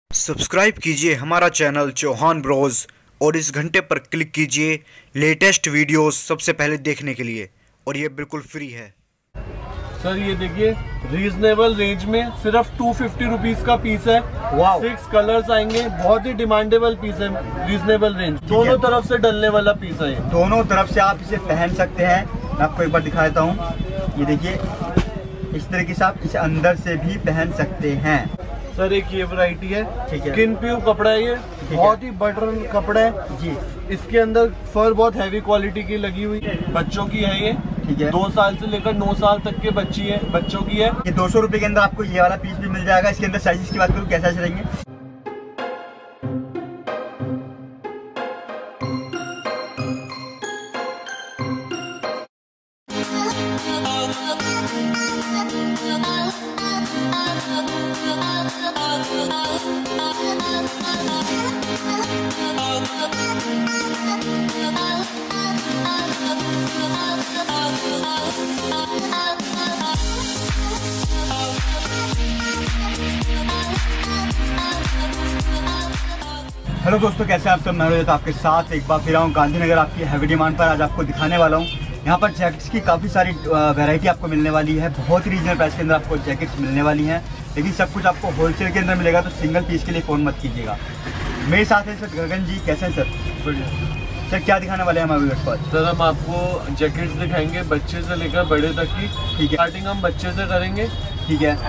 Subscribe कीजिए हमारा channel Chauhan Broz और इस घंटे पर क्लिक कीजिए लेटेस्ट वीडियोस सबसे पहले देखने के लिए, और ये बिल्कुल फ्री है। सर ये देखिए रीजनेबल रेंज में सिर्फ 250 रुपीज का पीस है। 6 कलर्स आएंगे, बहुत ही डिमांडेबल पीस है। रीजनेबल रेंज, दोनों तरफ से डलने वाला पीस है। दोनों तरफ से आप इसे पहन सकते हैं। मैं आपको एक बार दिखा देता हूँ। ये देखिए इस तरीके से आप इसे अंदर से भी पहन सकते हैं। सर एक ये वैरायटी है, ठीक है। स्किन प्यूर कपड़ा है, ये बहुत ही बटर कपड़ा है जी। इसके अंदर फर बहुत हैवी क्वालिटी की लगी हुई है। बच्चों की है ये, ठीक है। 2 साल से लेकर 9 साल तक के बच्चों की है। ये 200 रुपए के अंदर आपको ये वाला पीस भी मिल जाएगा। इसके अंदर साइजेस की बात करूँ कैसा रहेंगे। हेलो दोस्तों, कैसे आप सब। मैं तो आपके साथ एक बार फिर आऊँ गांधीनगर आपकी हैवी डिमांड पर। आज आपको दिखाने वाला हूँ यहाँ पर जैकेट्स की काफ़ी सारी वैरायटी आपको मिलने वाली है। बहुत ही रीजनल प्राइस के अंदर आपको जैकेट्स मिलने वाली हैं, लेकिन सब कुछ आपको होलसेल के अंदर मिलेगा, तो सिंगल पीस के लिए फ़ोन मत कीजिएगा। मेरे साथ है सर गगन जी। कैसे हैं सर? बढ़िया। सर क्या दिखाने वाले हैं हमारे व्यूअर्स को? सर हम आपको जैकेट्स दिखाएंगे बच्चे से लेकर बड़े तक की। ठीक है। स्टार्टिंग हम बच्चे से करेंगे। ठीक है।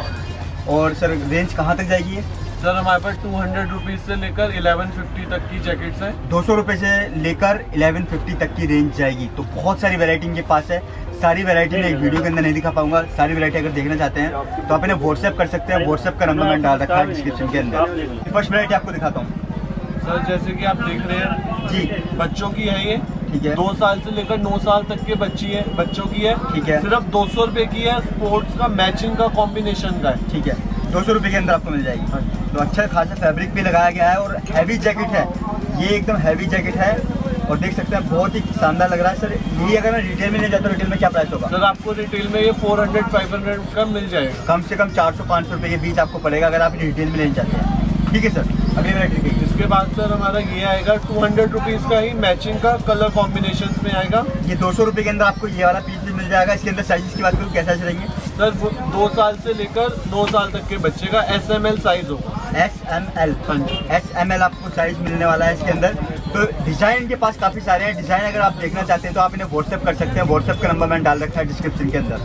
और सर रेंज कहाँ तक जाएगी ये? सर हमारे पास 200 रुपीज से लेकर 1150 तक की जैकेट्स हैं। 200 रुपये से लेकर 1150 तक की रेंज जाएगी। तो बहुत सारी वैरायटी इनके पास है। सारी वैरायटी मैं एक वीडियो के अंदर नहीं दिखा पाऊंगा। सारी वैरायटी अगर देखना चाहते हैं तो आप इन्हें व्हाट्सएप कर सकते हैं। व्हाट्सएप का नंबर मैंने डाल रखा है डिस्क्रिप्शन के अंदर। फर्स्ट वैरायटी आपको दिखाता हूँ सर, जैसे कि आप देख रहे हैं जी। बच्चों की है ये, ठीक है। 2 साल से लेकर 9 साल तक के बच्चों की है। ठीक है। सिर्फ 200 रुपए की है। स्पोर्ट्स का मैचिंग का कॉम्बिनेशन का है। ठीक है, 200 रुपये के अंदर आपको मिल जाएगी। तो अच्छा खासा फैब्रिक भी लगाया गया है और हैवी जैकेट है। ये एकदम हैवी जैकेट है और देख सकते हैं बहुत ही शानदार लग रहा है। सर यही अगर मैं रिटेल में ले जाता हूँ, रिटेल में क्या प्राइस होगा? सर आपको रिटेल में ये 400-500 का मिल जाएगा। कम से कम 400-500 रुपये के बीच आपको पड़ेगा अगर आप रिटेल में लेना चाहते हैं। ठीक है सर, अगली वैरायटी देखिए। इसके बाद सर हमारा ये आएगा 200 रुपीज का ही मैचिंग का कलर कॉम्बिनेशन में आएगा। ये 200 रुपये के अंदर आपको ये वाला पीस भी मिल जाएगा। इसके अंदर साइजेस की बात करूँ कैसा रहेंगे? सर 2 साल से लेकर 9 साल तक के बच्चे का SML साइज होगा। SML। हाँ जी, SML आपको साइज मिलने वाला है इसके अंदर। तो डिजाइन के पास काफी सारे हैं। डिजाइन अगर आप देखना चाहते हैं तो आप इन्हें व्हाट्सएप कर सकते हैं। व्हाट्सएप का नंबर मैंने डाल रखा है डिस्क्रिप्शन के अंदर।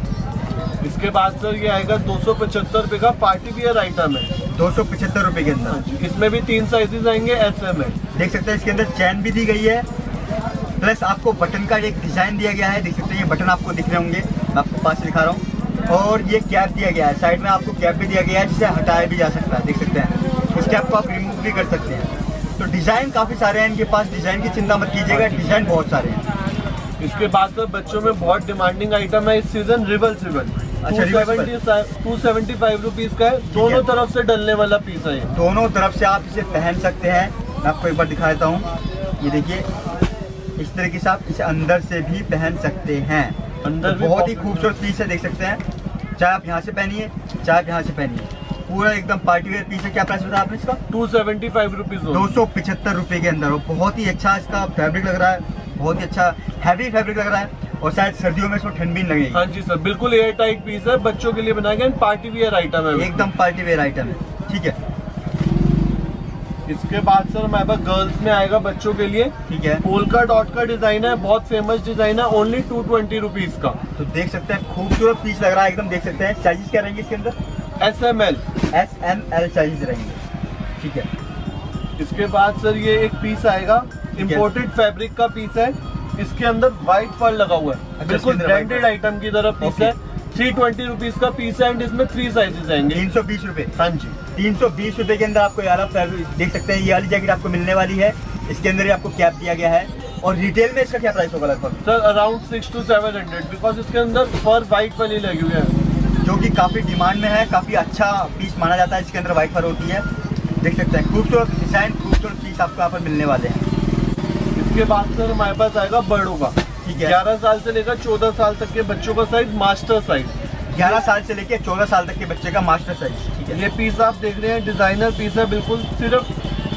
इसके बाद सर ये आएगा 275 रुपए का पार्टी वियर आइटम है। 275 रुपये के अंदर। इसमें भी 3 साइजेस आएंगे SML। देख सकते हैं इसके अंदर चैन भी दी गई है, प्लस आपको बटन का एक डिजाइन दिया गया है। देख सकते हैं ये बटन आपको दिख रहे होंगे, मैं आपको पास से दिखा रहा हूँ। और ये कैप दिया गया है, साइड में आपको कैप भी दिया गया है जिसे हटाया भी जा सकता है। देख सकते हैं इस कैप को आप रिमूव भी कर सकते हैं। तो डिजाइन काफी सारे हैं इनके पास। डिजाइन की चिंता मत कीजिएगा, डिजाइन बहुत सारे हैं। इसके बाद सर बच्चों में बहुत डिमांडिंग आइटम है इस सीजन, रिवर्सिबल। अच्छा, 275 रुपीज का है। दोनों तरफ से डलने वाला पीस है ये। दोनों तरफ से आप इसे पहन सकते हैं। मैं आपको एक बार दिखा देता हूँ। ये देखिए इस तरीके से आप इसे अंदर से भी पहन सकते हैं। अंदर तो बहुत ही खूबसूरत पीस है, देख सकते हैं। चाहे आप यहाँ से पहनिए, चाहे आप यहाँ से पहनिए, पूरा एकदम पार्टी वेयर पीस है। क्या प्राइस बताया आपने इसका? 275 रुपीज। 275 रुपये के अंदर। बहुत ही अच्छा इसका फैब्रिक लग रहा है, बहुत ही अच्छा हैवी फैब्रिक लग रहा है। और शायद सर्दियों में इसमें ठंड भी नहीं लगेगी। हाँ जी सर, बिल्कुल एयर टाइट पीस है, बच्चों के लिए बनाया गया। पार्टी वियर आइटम है, एकदम पार्टी वेयर आइटम है। ठीक है। इसके बाद सर हमारे पास गर्ल्स में आएगा बच्चों के लिए। ठीक है। पोल्का डॉट का डिजाइन है, बहुत फेमस डिजाइन है। ओनली 220 रुपीज का। तो देख सकते हैं खूबसूरत पीस लग रहा है एकदम। देख सकते हैं साइजेस क्या रहेंगे इसके अंदर? SML साइज रहेंगे। ठीक है। इसके बाद सर ये एक पीस आएगा, इम्पोर्टेड फैब्रिक का पीस है। इसके अंदर व्हाइट फर लगा हुआ है, बिल्कुल ब्रांडेड आइटम की तरह पीस है। 320 रुपीज का पीस है एंड इसमें 3 साइजेस आएंगे। 320 रुपये। हाँ जी, 320 रुपये के अंदर आपको ये वाला फैब्रिक देख सकते हैं। ये वाली जैकेट आपको मिलने वाली है। इसके अंदर ही आपको कैप दिया गया है। और रिटेल में इसका क्या प्राइस होगा लगभग? सर अराउंड 600 to 700, बिकॉज इसके अंदर फर व्हाइट वाली लगी हुई है, जो कि काफी डिमांड में है। काफी अच्छा पीस माना जाता है, इसके अंदर व्हाइट फर होती है। देख सकते हैं खूबसूरत डिजाइन, खूबसूरत पीस आपको यहाँ पर मिलने वाले हैं। इसके बाद सर हमारे पास आएगा बड़ों का। ठीक है। 11 साल से लेकर 14 साल तक के बच्चों का साइज, मास्टर साइज। 11 साल से लेके 14 साल तक के बच्चे का मास्टर साइज। ठीक है, ये पीस आप देख रहे हैं डिजाइनर पीस है, बिल्कुल सिर्फ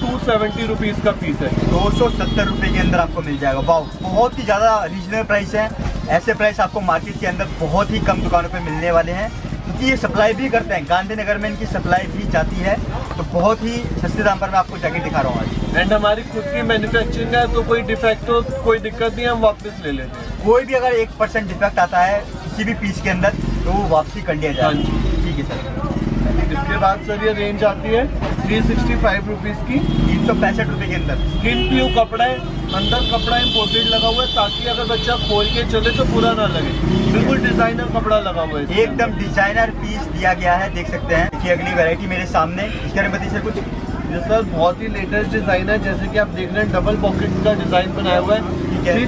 270 रुपीज का पीस है। 270 रुपए के अंदर आपको मिल जाएगा। वाह, बहुत ही ज्यादा रीजनेबल प्राइस है। ऐसे प्राइस आपको मार्केट के अंदर बहुत ही कम दुकानों पे मिलने वाले हैं, क्योंकि ये सप्लाई भी करते हैं, गांधीनगर में इनकी सप्लाई भी जाती है। तो बहुत ही सस्ते दाम पर मैं आपको जैकेट दिखा रहा हूँ आज। एंड हमारी खुद की मैन्युफैक्चरिंग है, तो कोई डिफेक्ट हो कोई दिक्कत नहीं, हम वापस ले लेते हैं। कोई भी अगर 1% डिफेक्ट आता है किसी भी पीस के अंदर तो वो वापसी कर लिया जाए। ठीक है सर। इसके बाद सर ये रेंज आती है 365 रुपीज की, 365 रुपए के अंदर। स्किन प्यू कपड़ा है, अंदर कपड़ा इम्पोर्टेड लगा हुआ है, ताकि अगर बच्चा खोल के चले तो बुरा ना लगे। बिल्कुल डिजाइनर कपड़ा लगा हुआ है, एकदम डिजाइनर पीस दिया गया है, देख सकते हैं। देखिए अगली वैरायटी मेरे सामने, इसके बारे में बताइए सर कुछ। ये सर बहुत ही लेटेस्ट डिजाइन है, जैसे कि आप देख रहे हैं डबल पॉकेट का डिजाइन बनाया हुआ है।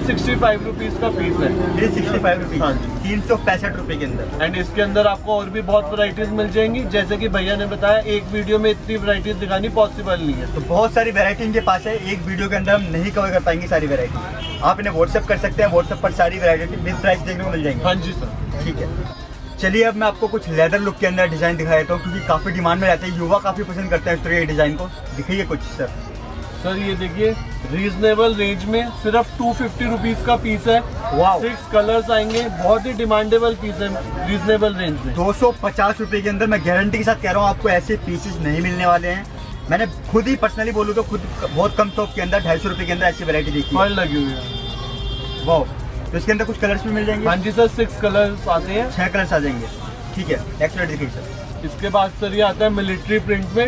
365 रुपीज का पीस है। 365 रुपीज, हाँ, 365 रुपए के अंदर। एंड इसके अंदर आपको और भी बहुत वैरायटीज मिल जाएंगी, जैसे कि भैया ने बताया एक वीडियो में इतनी वैरायटीज दिखानी पॉसिबल नहीं है। तो बहुत सारी वैरायटी इनके पास है, एक वीडियो के अंदर हम नहीं कवर कर पाएंगे सारी वैरायटी। आप इन्हें व्हाट्सएप कर सकते हैं, व्हाट्सएप पर सारी वैरायटी विद प्राइस देखने को मिल जाएंगे। हाँ जी सर। ठीक है, चलिए अब मैं आपको कुछ लेदर लुक के अंदर डिजाइन दिखा देता हूँ, क्योंकि काफी डिमांड में रहते हैं, युवा काफी पसंद करते हैं इस तरह के डिजाइन को। दिखाइए कुछ सर। सर ये देखिए रीजनेबल रेंज में सिर्फ 250 रुपीज का पीस है। वाव, 6 कलर्स आएंगे, बहुत ही डिमांडेबल पीस है रीजनेबल रेंज में। 250 रुपए के अंदर मैं गारंटी के साथ कह रहा हूँ, आपको ऐसे पीसेस नहीं मिलने वाले हैं। मैंने खुद ही पर्सनली बोलूँ तो खुद बहुत कम शॉप के अंदर 250 रुपए के अंदर ऐसी वैरायटी देखी है। लगी हुई है। वाह, तो इसके अंदर कुछ कलर्स भी मिल जाएंगे। हाँ जी सर, 6 कलर्स आते हैं। 6 कलर्स आ जाएंगे। ठीक है, नेक्स्ट वैरायटी दिखाइए सर। इसके बाद सर ये आता है मिलिट्री प्रिंट में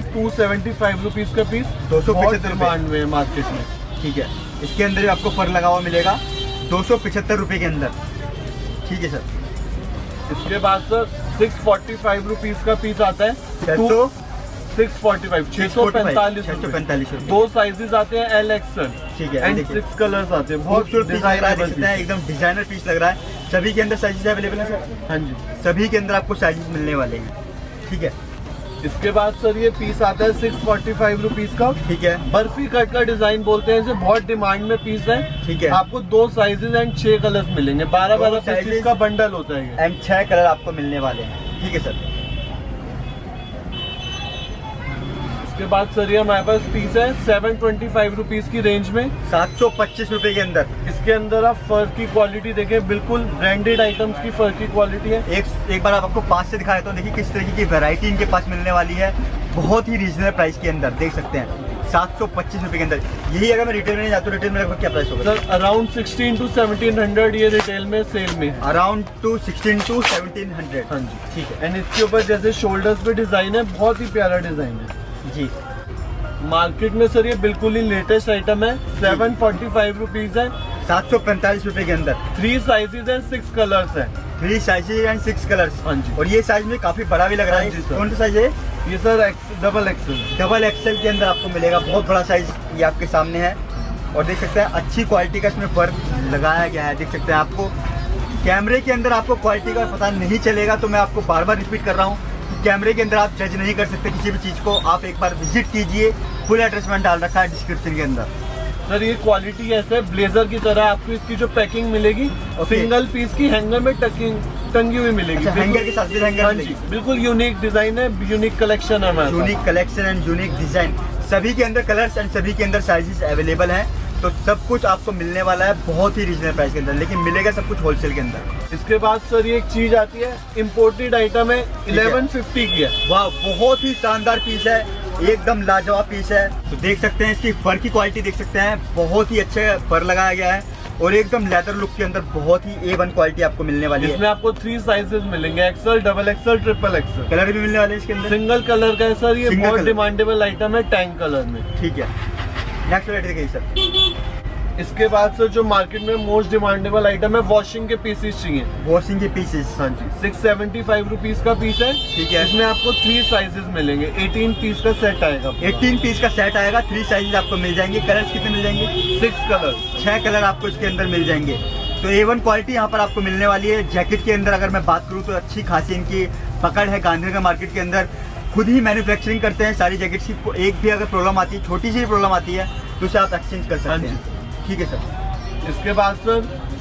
275 रुपीज का पीस, 275 डिमांड में मार्केट में। ठीक है, इसके अंदर आपको फर लगा हुआ मिलेगा 275 रुपए के अंदर। ठीक है सर। इसके बाद सर 645 रुपीज का पीस आता है। 645 दो साइजेस आते हैं, एल एक्सएल। ठीक है, एंड 6 कलर्स आते हैं। बहुत खूबसूरत पीस लग रहा है, एकदम डिजाइनर पीस लग रहा है। सभी के अंदर साइजेस अवेलेबल है सर। हाँ जी, सभी के अंदर आपको साइजेस मिलने वाले हैं। ठीक है, इसके बाद सर ये पीस आता है 645 रुपीज का। ठीक है, बर्फी कट का डिजाइन बोलते हैं इसे, बहुत डिमांड में पीस है। ठीक है, आपको 2 साइजेस एंड 6 कलर्स मिलेंगे, 12 पीसेस का बंडल होता है ये। एंड 6 कलर आपको मिलने वाले हैं। ठीक है सर। इसके बाद सर ये हमारे पास पीस है 725 रुपीज की रेंज में, 725 रुपए के अंदर। इसके अंदर आप फर की क्वालिटी देखें, बिल्कुल ब्रांडेड आइटम्स की फर की क्वालिटी है। एक बार आपको पास से दिखा देता हूँ, देखिए किस तरीके की वैरायटी इनके पास मिलने वाली है, बहुत ही रीजनेबल प्राइस के अंदर। देख सकते हैं 725 रुपए के अंदर। यही अगर मैं रिटेल में नहीं जाता हूँ, रिटेल में लगभग क्या प्राइस होगा सर? अराउंड 16 to 1700 ये रिटेल में सेल में है। Around 16 to 1700। हाँ जी, ठीक है। एंड इसके ऊपर जैसे शोल्डर्स पे डिजाइन है, बहुत ही प्यारा डिजाइन है जी। मार्केट में सर ये बिल्कुल ही लेटेस्ट आइटम है। 745 रुपीज है, 745 रुपए के अंदर। 3 साइजेस एंड 6 कलर्स है। 3 साइजेस एंड 6 कलर्स। हाँ जी, और ये साइज में काफी बड़ा भी लग रहा है। हाँ जी सर। कौन सा साइज है ये sir? Double XL. Double XL के अंदर आपको मिलेगा, बहुत बड़ा साइज ये आपके सामने है। और देख सकते हैं अच्छी क्वालिटी का इसमें वर्क लगाया गया है। देख सकते हैं, आपको कैमरे के अंदर आपको क्वालिटी का पता नहीं चलेगा, तो मैं आपको बार बार रिपीट कर रहा हूँ, कैमरे के अंदर आप जज नहीं कर सकते किसी भी चीज को। आप एक बार विजिट कीजिए, फुल एड्रेस मैंने डाल रखा है डिस्क्रिप्शन के अंदर। सर ये क्वालिटी ऐसे ब्लेजर की तरह आपको इसकी जो पैकिंग मिलेगी, सिंगल पीस की हैंगर में टंगी हुई मिलेगी। अच्छा, हैंगर के साथ भी हैंगर हाँ जी, बिल्कुल यूनिक डिजाइन है, यूनिक कलेक्शन है। Unique collection and unique design, सभी के अंदर कलर्स एंड सभी के अंदर साइजेस अवेलेबल हैं। तो सब कुछ आपको मिलने वाला है बहुत ही रीजनेबल प्राइस के अंदर, लेकिन मिलेगा सब कुछ होलसेल के अंदर। इसके बाद सर ये एक चीज आती है, इम्पोर्टेड आइटम है, 1150 की है। वाह, बहुत ही शानदार पीस है, एकदम लाजवाब पीस है। तो देख सकते हैं इसकी फर की क्वालिटी देख सकते हैं, बहुत ही अच्छे फर लगाया गया है और एकदम लेदर लुक के अंदर बहुत ही A1 क्वालिटी आपको मिलने वाली है। इसमें आपको 3 साइजेस मिलेंगे, XL, double XL, triple XL. Colour भी मिलने वाले हैं इसके अंदर। सिंगल कलर का है सर, ये बहुत डिमांडेबल आइटम है, टैंक कलर में। ठीक है, नेक्स्ट वैरायटी देखिए सर। इसके बाद सर जो मार्केट में मोस्ट डिमांडेबल आइटम है, वॉशिंग के पीसेस चाहिए। वॉशिंग के पीसेस, हाँ जी, 675 रुपीज का पीस है। ठीक है, इसमें आपको 3 साइजेस मिलेंगे, 18 पीस का सेट आएगा। 18 पीस का सेट आएगा, 3 साइजेस आपको मिल जाएंगे। कलर्स कितने मिल जाएंगे? 6 कलर, 6 कलर आपको इसके अंदर मिल जाएंगे। तो A1 क्वालिटी यहाँ पर आपको मिलने वाली है। जैकेट के अंदर अगर मैं बात करूँ तो अच्छी खासी इनकी पकड़ है गांधीनगर मार्केट के अंदर। खुद ही मैन्युफैक्चरिंग करते हैं सारी जैकेट्स की। एक भी अगर प्रॉब्लम आती है, छोटी सी प्रॉब्लम आती है, तो उसे आप एक्सचेंज कर सकते हैं। ठीक है सर। इसके बाद सर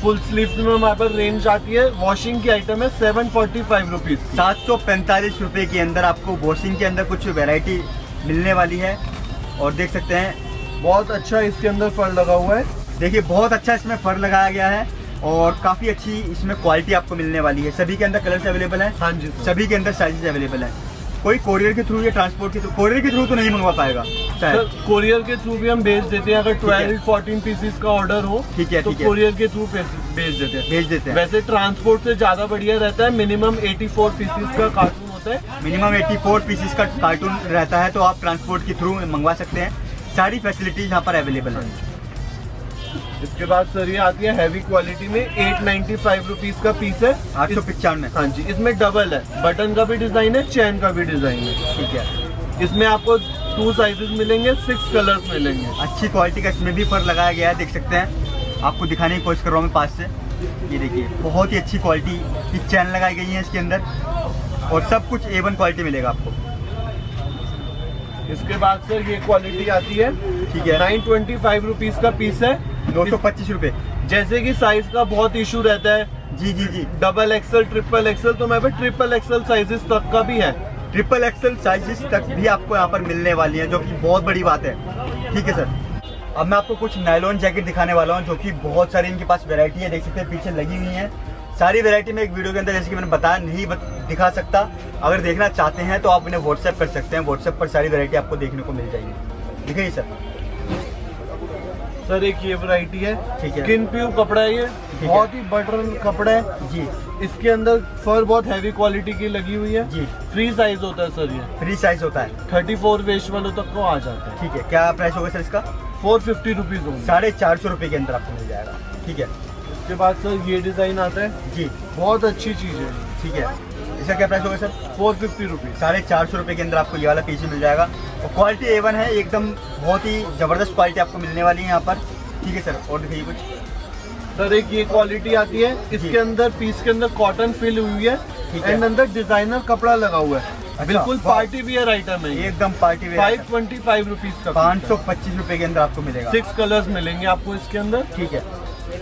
फुल स्लीव्स में हमारे पास रेंज आती है। वॉशिंग की आइटम है 745 रुपीज। 745 रुपए के अंदर आपको वॉशिंग के अंदर कुछ वैरायटी मिलने वाली है। और देख सकते हैं बहुत अच्छा इसके अंदर फर लगा हुआ है। देखिए बहुत अच्छा इसमें फर लगाया गया है और काफ़ी अच्छी इसमें क्वालिटी आपको मिलने वाली है। सभी के अंदर कलर्स अवेलेबल हैं। हाँ जी, सभी के अंदर साइजेस अवेलेबल हैं। कोई कोरियर के थ्रू या ट्रांसपोर्ट के थ्रू, कोरियर के थ्रू तो नहीं मंगवा पाएगा सर, कोरियर के थ्रू भी हम भेज देते हैं। अगर 12-14 पीसेस का ऑर्डर हो ठीक है, तो कोरियर के थ्रू भेज देते हैं। वैसे ट्रांसपोर्ट से ज्यादा बढ़िया रहता है। मिनिमम 84 पीसेस का कार्टून होता है। मिनिमम 84 पीसेस का कार्टून रहता है, तो आप ट्रांसपोर्ट के थ्रू मंगवा सकते हैं। सारी फैसिलिटीज यहाँ पर अवेलेबल है। इसके बाद सर ये आती है हैवी क्वालिटी में 895 रुपीज का पीस है। 895। हाँ जी, इसमें डबल है, बटन का भी डिजाइन है, चैन का भी डिजाइन है। ठीक है, इसमें आपको 2 साइजेस मिलेंगे, 6 कलर्स मिलेंगे। अच्छी क्वालिटी का इसमें भी फर लगाया गया है। देख सकते हैं, आपको दिखाने की कोशिश कर रहा हूँ मैं पास से। ये देखिए बहुत ही अच्छी क्वालिटी की चैन लगाई गई है इसके अंदर और सब कुछ A1 क्वालिटी मिलेगा आपको। इसके बाद सर ये क्वालिटी आती है, ठीक है, 925 रुपीज का पीस है, 225 रुपए। जैसे कि साइज का बहुत इशू रहता है। जी जी जी, डबल एक्सल, ट्रिपल एक्सल, तो मेरे पास ट्रिपल एक्सल साइजेस तक का भी है। ट्रिपल एक्सल साइजेस तक भी आपको यहाँ पर मिलने वाली है, जो कि बहुत बड़ी बात है। ठीक है सर, अब मैं आपको कुछ नायलॉन जैकेट दिखाने वाला हूँ, जो कि बहुत सारी इनके पास वैरायटी है। देख सकते हैं पीछे लगी हुई है। सारी वैरायटी में एक वीडियो के अंदर जैसे कि मैंने बताया नहीं दिखा सकता। अगर देखना चाहते हैं तो आप उन्हें व्हाट्सएप कर सकते हैं। व्हाट्सएप पर सारी वैरायटी आपको देखने को मिल जाएगी। ठीक है सर। सर एक ये वैरायटी है, ठीक है, स्किन प्यूर कपड़ा है। ये बहुत ही बटर कपड़ा है जी। इसके अंदर फर बहुत हैवी क्वालिटी की लगी हुई है जी। फ्री साइज होता है सर, ये फ्री साइज होता है। 34 वेस्ट वालों तक को आ जाता है। ठीक है, क्या प्राइस होगा सर इसका? 450 रुपीज होगा। 450 रुपए के अंदर आपको मिल जाएगा। ठीक है, उसके बाद सर ये डिजाइन आता है जी, बहुत अच्छी चीज है। ठीक है, इसका क्या प्राइस होगा सर? 450 रुपीज। 450 रुपए के अंदर आपको ये वाला पीस मिल जाएगा और क्वालिटी A1 है एकदम। बहुत ही जबरदस्त क्वालिटी आपको मिलने वाली है यहाँ पर। ठीक है सर, और दिखाइए कुछ। सर एक ये क्वालिटी आती है, इसके अंदर पीस के अंदर कॉटन फिल हुई है एंड अंदर डिजाइनर कपड़ा लगा हुआ है। अच्छा, बिल्कुल पार्टी वियर आइटम है, एकदम पार्टी वियर। 525 रुपीज का, 525 रुपए के अंदर आपको मिलेगा। 6 कलर्स मिलेंगे आपको इसके अंदर। ठीक है,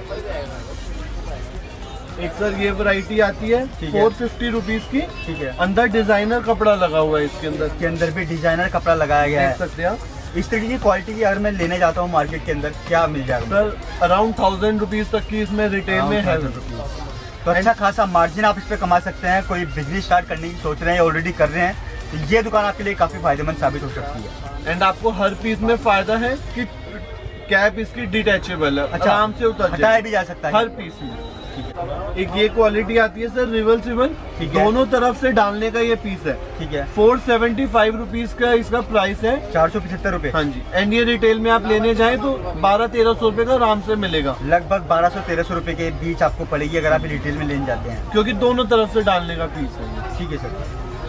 एक सर ये वैरायटी आती है 450 रुपीज की। ठीक है, अंदर डिजाइनर कपड़ा लगा हुआ है इसके अंदर। इसके अंदर भी डिजाइनर कपड़ा लगाया गया है। देख सकते हैं आप। इस तरीके की क्वालिटी की अगर मैं लेने जाता हूँ मार्केट के अंदर, क्या मिल जाएगा सर? अराउंड 1000 रुपीज तक की इसमें रिटेल में है। तो अच्छा खासा मार्जिन आप इस पे कमा सकते हैं। कोई बिजनेस स्टार्ट करने की सोच रहे हैं, ऑलरेडी कर रहे हैं, तो ये दुकान आपके लिए काफी फायदेमंद साबित हो सकती है। एंड आपको हर पीस में फायदा है कि कैप इसकी डिटैचेबल है। अच्छा, आराम से उतर हटाया भी जा सकता है हर पीस में। एक ये क्वालिटी आती है सर रिवर्सिबल, दोनों तरफ से डालने का ये पीस है। ठीक है, 475 रुपीज का इसका प्राइस है। 475 रुपए। हाँ जी, एंड ये रिटेल में आप लेने जाएं तो 1200-1300 रुपए का आराम से मिलेगा। लगभग 1200-1300 रुपए के बीच आपको पड़ेगी अगर आप रिटेल में लेने जाते हैं, क्योंकि दोनों तरफ से डालने का पीस है। ठीक है सर।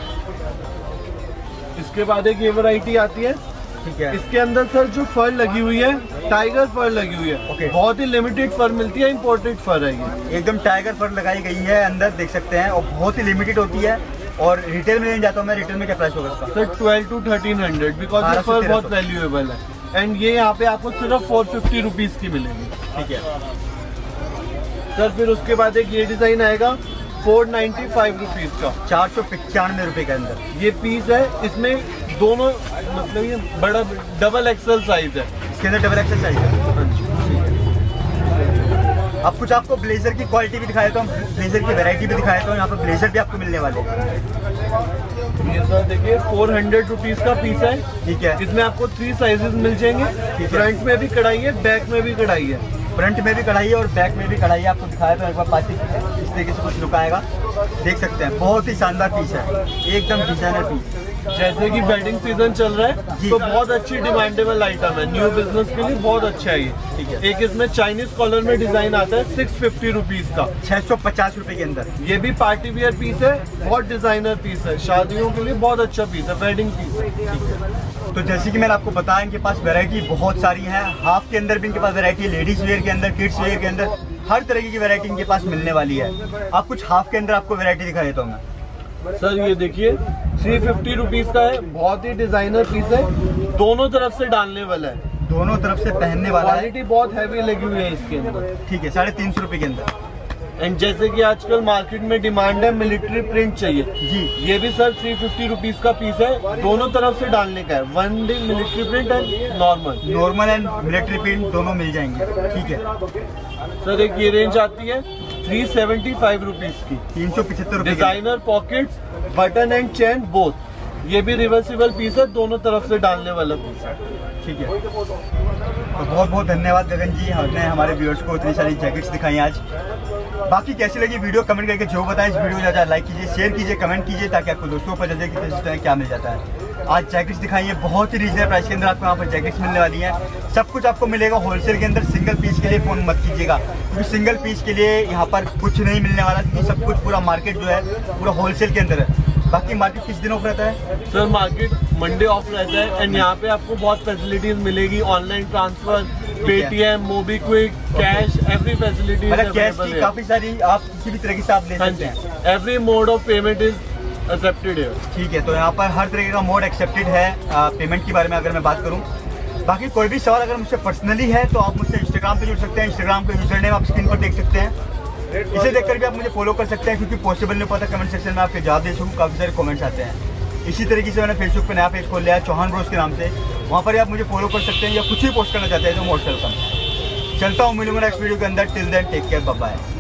इसके बाद एक ये वैरायटी आती है, ठीक है, इसके अंदर सर जो फर लगी हुई है, टाइगर फर लगी हुई है। ओके, बहुत ही लिमिटेड फर मिलती है, इम्पोर्टेड फर है ये। एकदम टाइगर फर लगाई गई है अंदर, देख सकते हैं, और बहुत ही लिमिटेड होती है। और रिटेल में लेने जाता हूँ मैं, रिटेल में क्या प्राइस होगा इसका? सर 12 to 1300, बिकॉज ये फर बहुत वैल्यूएबल है। एंड ये यहाँ पे आपको सिर्फ 450 रुपीज की मिलेगी। ठीक है सर, फिर उसके बाद एक ये डिजाइन आएगा 495 रुपीज का, 495 रुपए के अंदर ये पीस है। इसमें दोनों मतलब ये बड़ा डबल एक्सल साइज है, इसके अंदर डबल एक्सल साइज है। हाँ जी। अब कुछ आपको ब्लेजर की क्वालिटी भी दिखाया तो, ब्लेजर की वैरायटी भी दिखाया तो, यहाँ पर ब्लेजर भी आपको मिलने वाले हैं। ये सर देखिए 400 रुपीज का पीस है। ठीक है, इसमें आपको 3 साइजेस मिल जाएंगे। फ्रंट में भी कढ़ाई है, बैक में भी कढ़ाई है। फ्रंट में भी कढ़ाई है और बैक में भी कढ़ाई है। आपको दिखाया तो एक बार पास इस तरीके से कुछ लुक आएगा, देख सकते हैं। बहुत ही शानदार पीस है, एकदम डिजाइनर पीस। जैसे कि वेडिंग सीजन चल रहा है तो बहुत अच्छी डिमांडेबल आइटम है, न्यू बिजनेस के लिए बहुत अच्छा है ये। ठीक है, एक इसमें चाइनीज कॉलर में डिजाइन आता है 650 रुपीज का, 650 रुपए के अंदर। ये भी पार्टी वियर पीस है, बहुत डिजाइनर पीस है, शादियों के लिए बहुत अच्छा पीस है, वेडिंग पीस है। ठीक है, तो जैसे कि मैंने आपको बताया इनके पास वैरायटी बहुत सारी है। हाफ के अंदर भी इनके पास वैरायटी है, लेडीज वेयर के अंदर, किड्स वेयर के अंदर, हर तरीके की वैरायटी इनके पास मिलने वाली है। आप कुछ हाफ के अंदर आपको वैरायटी दिखा देता हूँ मैं। सर ये देखिए 350 रुपीज का है, बहुत ही डिजाइनर पीस है, दोनों तरफ से डालने वाला है। दोनों तरफ से पहनने वाला है। क्वालिटी बहुत हैवी लगी हुई है इसके अंदर। ठीक है, 350 रुपए के अंदर। एंड जैसे कि आजकल मार्केट में डिमांड है मिलिट्री प्रिंट चाहिए जी, ये भी सर 350 रुपीज का पीस है, दोनों तरफ से डालने का है। 1 day military print and normal and military print दोनों मिल जाएंगे। ठीक है सर, एक ये रेंज आती है 375 रुपीज की, 375 रुपए। Designer pockets, button and chain both. ये भी रिवर्सिबल पीस है, दोनों तरफ से डालने वाला पीस है। ठीक है, तो बहुत बहुत धन्यवाद गगन जी, हमने हमारे व्यूअर्स को इतनी सारी जैकेट्स दिखाई आज। बाकी कैसी लगी वीडियो कमेंट करके जो बताएं। इस वीडियो को ज़्यादा लाइक कीजिए, शेयर कीजिए, कमेंट कीजिए, ताकि आपको दोस्तों को पता चले कि इस तरह क्या मिल जाता है। आज जैकेट्स दिखाई है बहुत ही रीजनेबल प्राइस के अंदर, आपको यहाँ पर जैकेट्स मिलने वाली हैं। सब कुछ आपको मिलेगा होलसेल के अंदर। सिंगल पीस के लिए फ़ोन मत कीजिएगा, क्योंकि सिंगल पीस के लिए यहाँ पर कुछ नहीं मिलने वाला, क्योंकि सब कुछ पूरा मार्केट जो है पूरा होलसेल के अंदर है। बाकी मार्केट किस दिन ऑफ रहता है सर? मार्केट मंडे ऑफ रहता है एंड यहाँ पे आपको बहुत फैसिलिटीज मिलेगी, online transfer, Paytm, MobiKwik, cash, every facility. मतलब कैश की काफी सारी आप किसी भी तरह से आप ले सकते हैं। Every mode of payment is accepted है। ठीक है, तो यहाँ पर हर तरह का मोड एक्सेप्टेड है पेमेंट के बारे में अगर मैं बात करूँ। बाकी कोई भी सवाल अगर मुझसे पर्सनली है तो आप मुझसे इंस्टाग्राम पे जुड़ सकते हैं। इंस्टाग्राम का यूजर नेम आप स्क्रीन पर देख सकते हैं, इसे देखकर भी आप मुझे फॉलो कर सकते हैं, क्योंकि पॉसिबल नहीं पता कमेंट सेक्शन में आपके जवाब दे सकूँ। काफ़ी सारे कमेंट्स आते हैं। इसी तरीके से मैंने फेसबुक पे नया पेज खोल लिया है चौहान ब्रोस के नाम से, वहाँ पर आप मुझे फॉलो कर सकते हैं, या कुछ भी पोस्ट करना चाहते हैं तो मोस्ट वेलकम। चलता हूँ, मिलूंगा नेक्स्ट वीडियो के अंदर। Till then take care, bye bye.